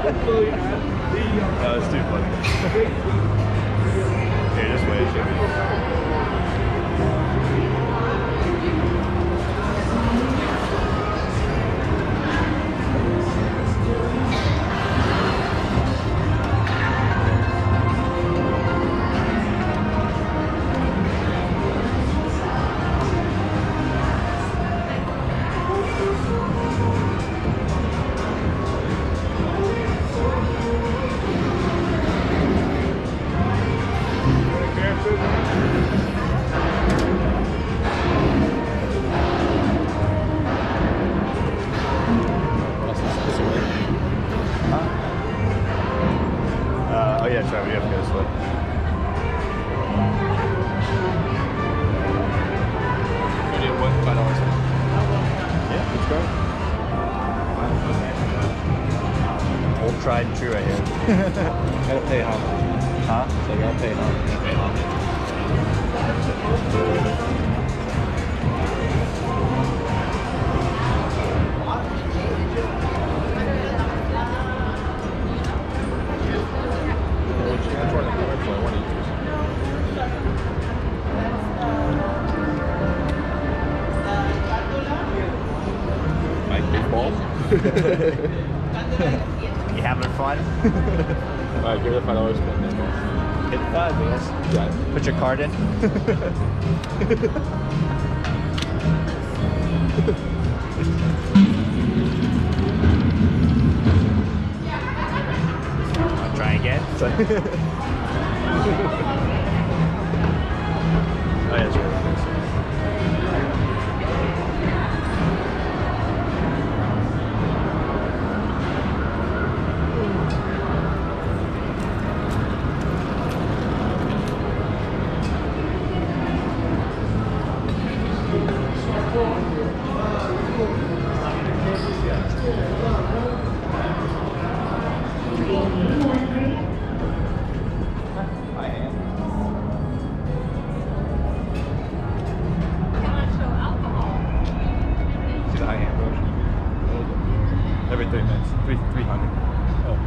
That was too funny. Here, just wait. Oh yeah, Trevor, you have to go this way. You did what? $5. Yeah, let's go. Old tried and true right here. Gotta pay homage. Huh? So you gotta pay homage. Pay homage. Which one I want to use? Like big balls? You having fun? Alright, give it a $5 spin then. Hit 5, yes. Got it. Put your card in. I'll try again. Oh yeah, it's really nice. See the high hand motion? Every 3 minutes. 300. Oh.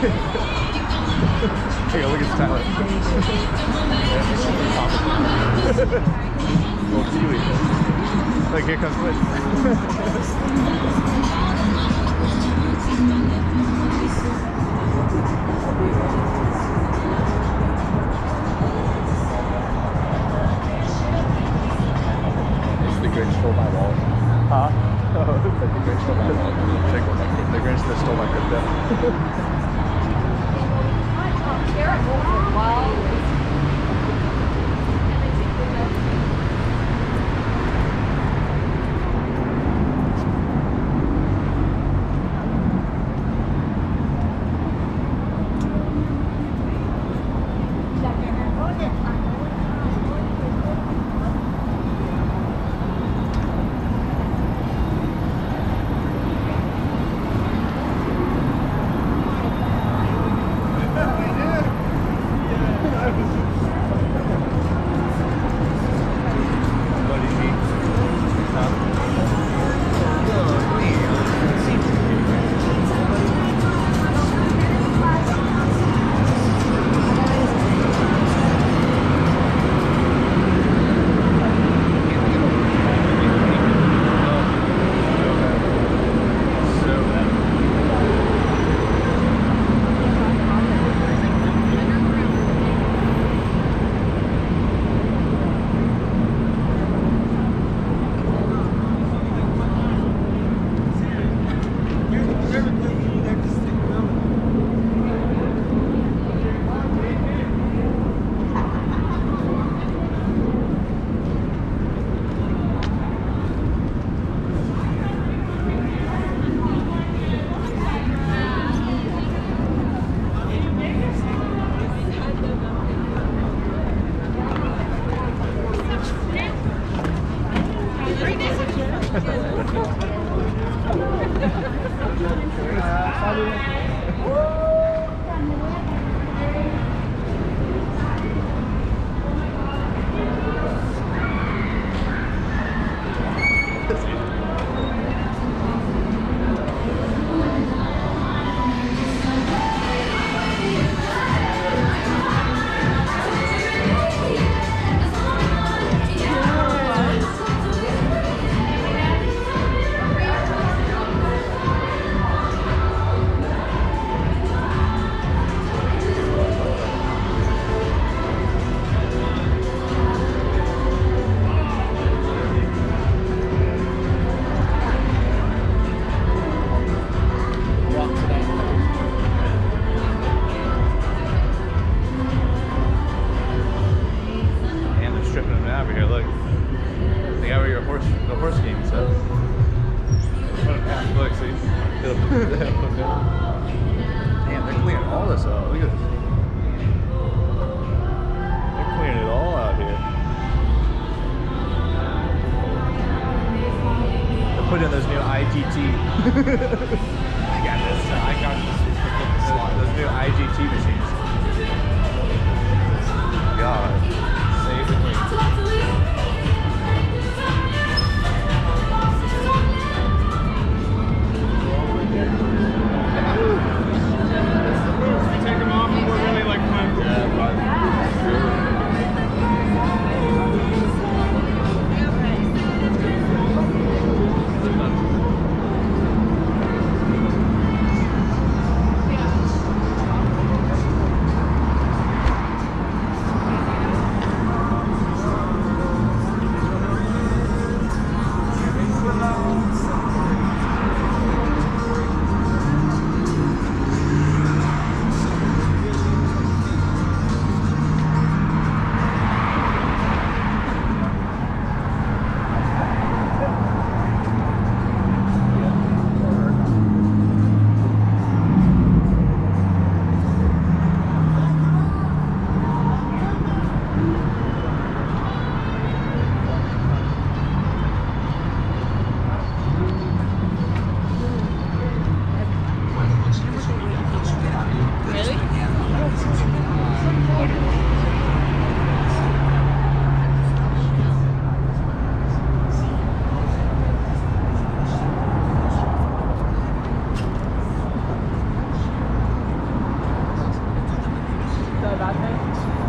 Hey, look at Tyler. Little Kiwi. Like, here comes Liz. It's the Grinch stole my wallet. Huh? The Grinch stole my wallet. The Grinch that stole my crypto. Damn, they're cleaning all this out. Look at this. They're cleaning it all out here. They're putting in those new IGT. I got this. I got those new IGT machines. God, save the queen. Take them off and we're really like fun. that thing?